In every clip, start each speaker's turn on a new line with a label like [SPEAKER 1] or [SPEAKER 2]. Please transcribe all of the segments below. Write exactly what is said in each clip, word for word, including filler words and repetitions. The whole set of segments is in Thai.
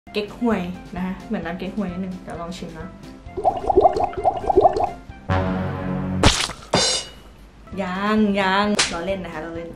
[SPEAKER 1] เก๊กฮวยนะคะเหมือนน้ำเก๊กฮวยนิดนึงเดี๋ยวลองชิมนะยังยังเราเล่นนะคะเราเล่น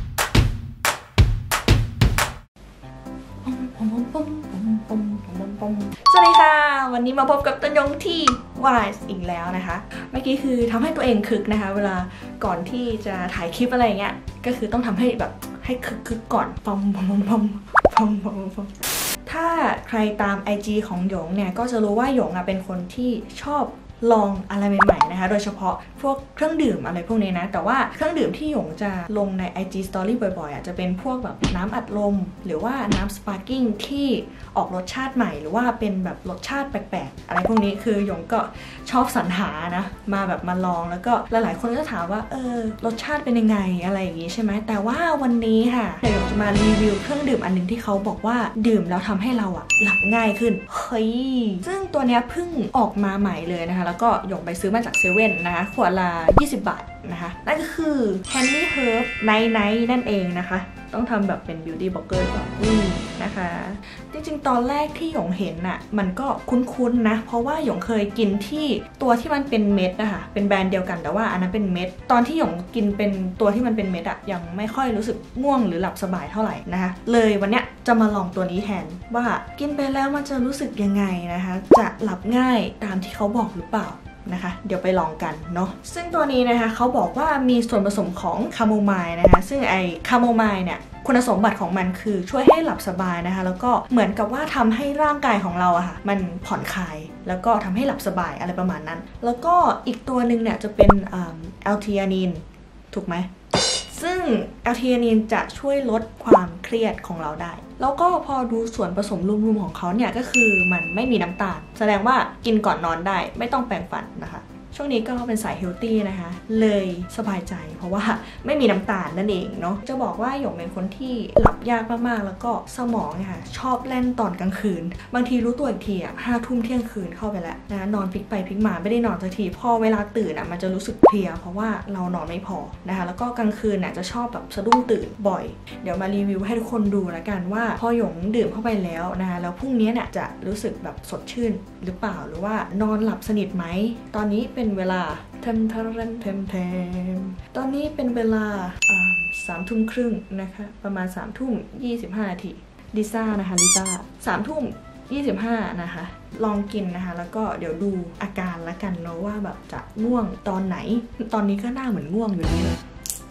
[SPEAKER 1] สวัสดีค่ะวันนี้มาพบกับต้นยงที่ Wise อีกแล้วนะคะเมื่อกี้คือทำให้ตัวเองคึกนะคะเวลาก่อนที่จะถ่ายคลิปอะไรเงี้ยก็คือต้องทำให้แบบให้คึกคึกก่อนปอมปอมปอมปอมปอมปอมถ้าใครตาม ไอ จี ของหยงเนี่ยก็จะรู้ว่าหยงเป็นคนที่ชอบลองอะไรใหม่ๆนะคะโดยเฉพาะพวกเครื่องดื่มอะไรพวกนี้นะแต่ว่าเครื่องดื่มที่หยงจะลงใน ไอ จี Story บ่อยๆอ่ะจะเป็นพวกแบบน้ำอัดลมหรือว่าน้ำสปาร์กิ้งที่ออกรสชาติใหม่หรือว่าเป็นแบบรสชาติแปลกๆอะไรพวกนี้คือหยงก็ชอบสรรหานะมาแบบมาลองแล้วก็หลายๆคนก็ถามว่าเออรสชาติเป็นยังไงอะไรอย่างงี้ใช่ไหมแต่ว่าวันนี้ค่ะเดี๋ยวหยงจะมารีวิวเครื่องดื่มอันนึงที่เขาบอกว่าดื่มแล้วทำให้เราอ่ะหลับง่ายขึ้นเฮ้ยซึ่งตัวเนี้ยเพิ่งออกมาใหม่เลยนะคะแล้วก็หยงไปซื้อมาจากเซเว่นนะคะขวดละยี่สิบบาทนะคะนั่นก็คือ Candy Herb Night Night นั่นเองนะคะต้องทำแบบเป็น beauty blogger ก่อนอืมนะคะจริงๆตอนแรกที่หยงเห็นน่ะมันก็คุ้นๆนะเพราะว่าหยงเคยกินที่ตัวที่มันเป็นเม็ดนะคะเป็นแบรนด์เดียวกันแต่ว่าอันนั้นเป็นเม็ดตอนที่หยงกินเป็นตัวที่มันเป็นเม็ดอะยังไม่ค่อยรู้สึกง่วงหรือหลับสบายเท่าไหร่นะคะเลยวันเนี้ยจะมาลองตัวนี้แทนว่ากินไปแล้วมันจะรู้สึกยังไงนะคะจะหลับง่ายตามที่เขาบอกหรือเปล่านะคะเดี๋ยวไปลองกันเนาะซึ่งตัวนี้นะคะเขาบอกว่ามีส่วนผสมของคาโมไมล์นะคะซึ่งไอคาโมไมล์เนี่ยคุณสมบัติของมันคือช่วยให้หลับสบายนะคะแล้วก็เหมือนกับว่าทำให้ร่างกายของเราอะค่ะมันผ่อนคลายแล้วก็ทำให้หลับสบายอะไรประมาณนั้นแล้วก็อีกตัวหนึ่งเนี่ยจะเป็นแอลทีอานีนถูกไหมซึ่งแอลทีอานีนจะช่วยลดความเครียดของเราได้แล้วก็พอดูส่วนผสมรวมๆของเขาเนี่ยก็คือมันไม่มีน้ำตาลแสดงว่ากินก่อนนอนได้ไม่ต้องแปรงฟันนะคะช่วงนี้ก็เป็นสายเฮลตี้นะคะเลยสบายใจเพราะว่าไม่มีน้ำตาลนั่นเองเนาะจะบอกว่าหยงเป็นคนที่หลับยากมากๆแล้วก็สมองค่ะชอบเล่นตอนกลางคืนบางทีรู้ตัวอีกทีอ่ะห้าทุ่มเที่ยงคืนเข้าไปแล้วนะนอนพลิกไปพลิกมาไม่ได้นอนสักทีพอเวลาตื่นอ่ะมันจะรู้สึกเพลียเพราะว่าเรานอนไม่พอนะคะแล้วก็กลางคืนน่ะจะชอบแบบสะดุ้งตื่นบ่อยเดี๋ยวมารีวิวให้ทุกคนดูแล้วกันว่าพอหยงดื่มเข้าไปแล้วนะคะแล้วพรุ่งนี้เนี่ยจะรู้สึกแบบสดชื่นหรือเปล่าหรือว่านอนหลับสนิทไหมตอนนี้เป็นเวลาเทมเทมเทมเทมตอนนี้เป็นเวลาสามทุ่มครึ่งนะคะประมาณสามทุ่มยี่สิบห้านาทีลิซ่านะคะลิซ่าสามทุ่มยี่สิบห้านะคะลองกินนะคะแล้วก็เดี๋ยวดูอาการละกันเนาะว่าแบบจะง่วงตอนไหนตอนนี้ก็หน้าเหมือนง่วงอยู่นี่เลย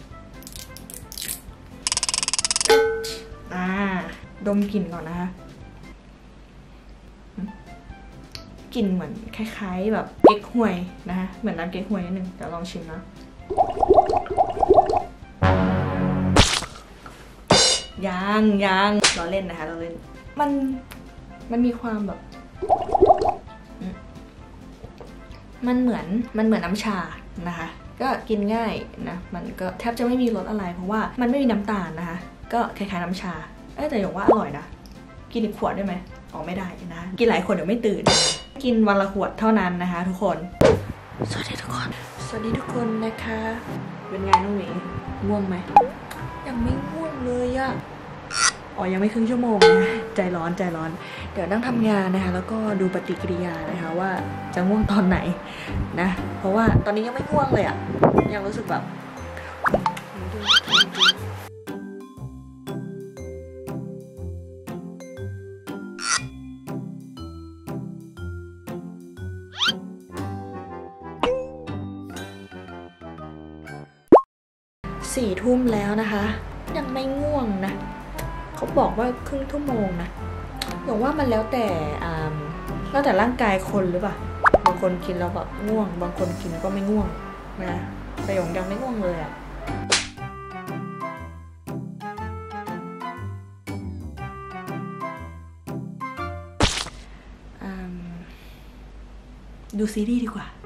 [SPEAKER 1] อ่าดมกลิ่นก่อนนะคะกลิ่นเหมือนคล้ายๆแบบเก๊กฮวยนะคะเหมือนน้ำเก๊กฮวยนิดนึงเดี๋ยวลองชิมนะยังยังเราเล่นนะคะเราเล่นมันมันมีความแบบมันเหมือนมันเหมือนน้ำชานะคะก็กินง่ายนะมันก็แทบจะไม่มีรสอะไรเพราะว่ามันไม่มีน้ำตาลนะคะก็คล้ายๆน้ำชาเอ้แต่หยงว่าอร่อยนะกินอีกขวดได้ไหมอ๋อไม่ได้นะกินหลายขวดเดี๋ยวไม่ตื่นนะคะกินวันละขวดเท่านั้นนะคะทุกคนสวัสดีทุกคนสวัสดีทุกคนนะคะเป็นไงน้องหมีง่วงไหมยังไม่ง่วงเลยอะอ๋อยังไม่ครึ่งชั่วโมงนะใจร้อนใจร้อนเดี๋ยวนั่งทำงานนะคะแล้วก็ดูปฏิกิริยานะคะว่าจะง่วงตอนไหนนะเพราะว่าตอนนี้ยังไม่ง่วงเลยอะยังรู้สึกแบบสี่ทุ่มแล้วนะคะยังไม่ง่วงนะเขาบอกว่าครึ่งชั่วโมงนะหยงว่ามันแล้วแต่อ่าแล้วแต่ร่างกายคนหรือเปล่าบางคนกินแล้วแบบง่วงบางคนกินก็ไม่ง่วงนะแต่หยงยังไม่ง่วงเลยอะดูซีรีส์ดีกว่า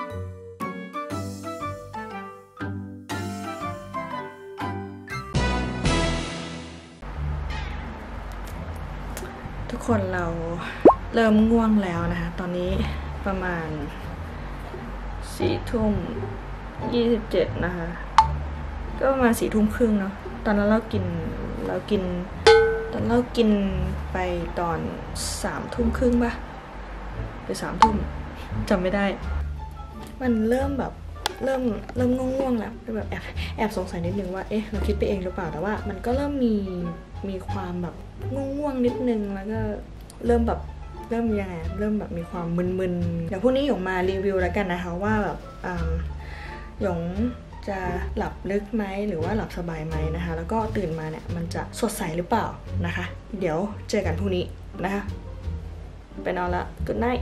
[SPEAKER 1] ทุกคนเราเริ่มง่วงแล้วนะคะตอนนี้ประมาณสี่ทุ่มยี่สิบเจ็ดนะคะก็ประมาณสี่ทุ่มครึ่งเนาะตอนนั้นเรากินเรากินตอนเรากินไปตอนสามทุ่มครึ่งป่ะหรือสามทุ่มจำไม่ได้มันเริ่มแบบเริ่มเริ่มง่วงๆแล้วแบบแอบแอบสงสัยนิดนึงว่าเอ๊ะเราคิดไปเองหรือเปล่าแต่ว่ามันก็เริ่มมีมีความแบบง่วงๆนิดนึงแล้วก็เริ่มแบบเริ่มยังไงเริ่มแบบมีความมึนๆเดี๋ยวพรุ่งนี้หยงมารีวิวแล้วกันนะคะว่าแบบหยงจะหลับลึกไหมหรือว่าหลับสบายไหมนะคะแล้วก็ตื่นมาเนี่ยมันจะสดใสหรือเปล่านะคะเดี๋ยวเจอกันพรุ่งนี้นะคะไปนอนละ Good night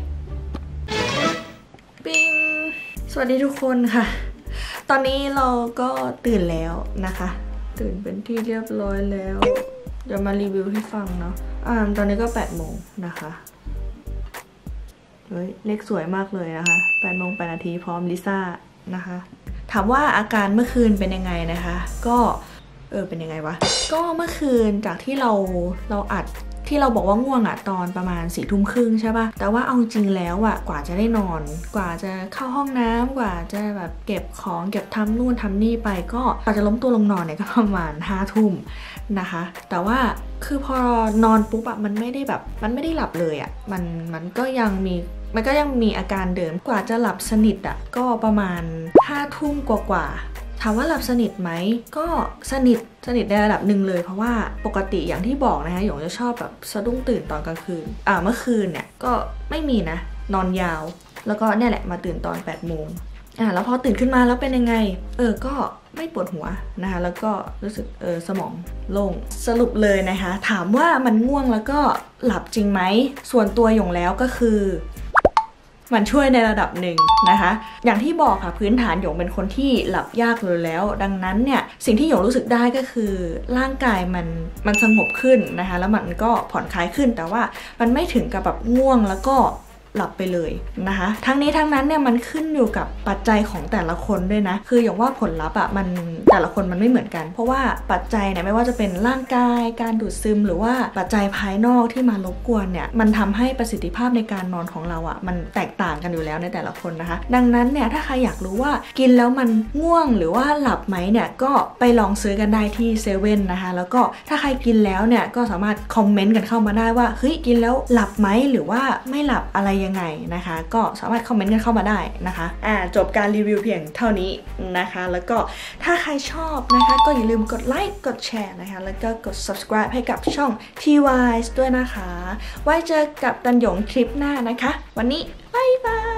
[SPEAKER 1] ปิ๊งสวัสดีทุกคนค่ะตอนนี้เราก็ตื่นแล้วนะคะตื่นเป็นที่เรียบร้อยแล้วเดี๋ยวมารีวิวให้ฟังเนาะอ่าตอนนี้ก็แปดโมงนะคะเฮ้ยเลขสวยมากเลยนะคะแปดโมงแปดนาทีพร้อมลิซ่านะคะถามว่าอาการเมื่อคืนเป็นยังไงนะคะก็เออเป็นยังไงวะก็เมื่อคืนจากที่เราเราอัดที่เราบอกว่าง่วงอะตอนประมาณสี่ทุ่มครึ่งใช่ปะแต่ว่าเอาจริงแล้วอะกว่าจะได้นอนกว่าจะเข้าห้องน้ำกว่าจะแบบเก็บของเก็บทำนู่นทำนี่ไปก็กว่าจะล้มตัวลงนอนเนี่ยก็ประมาณห้าทุ่มนะคะแต่ว่าคือพอนอนปุ๊บอะมันไม่ได้แบบมันไม่ได้หลับเลยอะมันมันก็ยังมีมันก็ยังมีอาการเดิมกว่าจะหลับสนิทอะก็ประมาณห้าทุ่มกว่าถามว่าหลับสนิทไหมก็สนิทสนิทในระดับหนึ่งเลยเพราะว่าปกติอย่างที่บอกนะคะหยงจะชอบแบบสะดุ้งตื่นตอนกลางคืนอ่าเมื่อคืนเนี่ยก็ไม่มีนะนอนยาวแล้วก็เนี่ยแหละมาตื่นตอนแปดโมงอ่าแล้วพอตื่นขึ้นมาแล้วเป็นยังไงเออก็ไม่ปวดหัวนะคะแล้วก็รู้สึกเออสมองโล่งสรุปเลยนะคะถามว่ามันง่วงแล้วก็หลับจริงไหมส่วนตัวหยงแล้วก็คือมันช่วยในระดับหนึ่งนะคะอย่างที่บอกค่ะพื้นฐานหยงเป็นคนที่หลับยากเลยแล้วดังนั้นเนี่ยสิ่งที่หยงรู้สึกได้ก็คือร่างกายมันมันสงบขึ้นนะคะแล้วมันก็ผ่อนคลายขึ้นแต่ว่ามันไม่ถึงกับแบบง่วงแล้วก็หลับไปเลยนะคะทั้งนี้ทั้งนั้นเนี่ยมันขึ้นอยู่กับปัจจัยของแต่ละคนด้วยนะคืออย่างว่าผลลัพธ์อ่ะมันแต่ละคนมันไม่เหมือนกันเพราะว่าปัจจัยเนี่ยไม่ว่าจะเป็นร่างกายการดูดซึมหรือว่าปัจจัยภายนอกที่มารบกวนเนี่ยมันทำให้ประสิทธิภาพในการนอนของเราอ่ะมันแตกต่างกันอยู่แล้วในแต่ละคนนะคะดังนั้นเนี่ยถ้าใครอยากรู้ว่ากินแล้วมันง่วงหรือว่าหลับไหมเนี่ยก็ไปลองซื้อกันได้ที่เซเว่นนะคะแล้วก็ถ้าใครกินแล้วเนี่ยก็สามารถคอมเมนต์กันเข้ามาได้ว่าเฮ้ยกินแล้วหลับไหมหรือว่าไม่หลับอะไรยังไงนะคะก็สามารถคอมเมนต์กันเข้ามาได้นะคะอ่าจบการรีวิวเพียงเท่านี้นะคะแล้วก็ถ้าใครชอบนะคะก็อย่าลืมกดไลค์กดแชร์นะคะแล้วก็กด subscribe ให้กับช่อง ที วาย ด้วยนะคะไว้เจอกับตันหยงคลิปหน้านะคะวันนี้บ๊ายบาย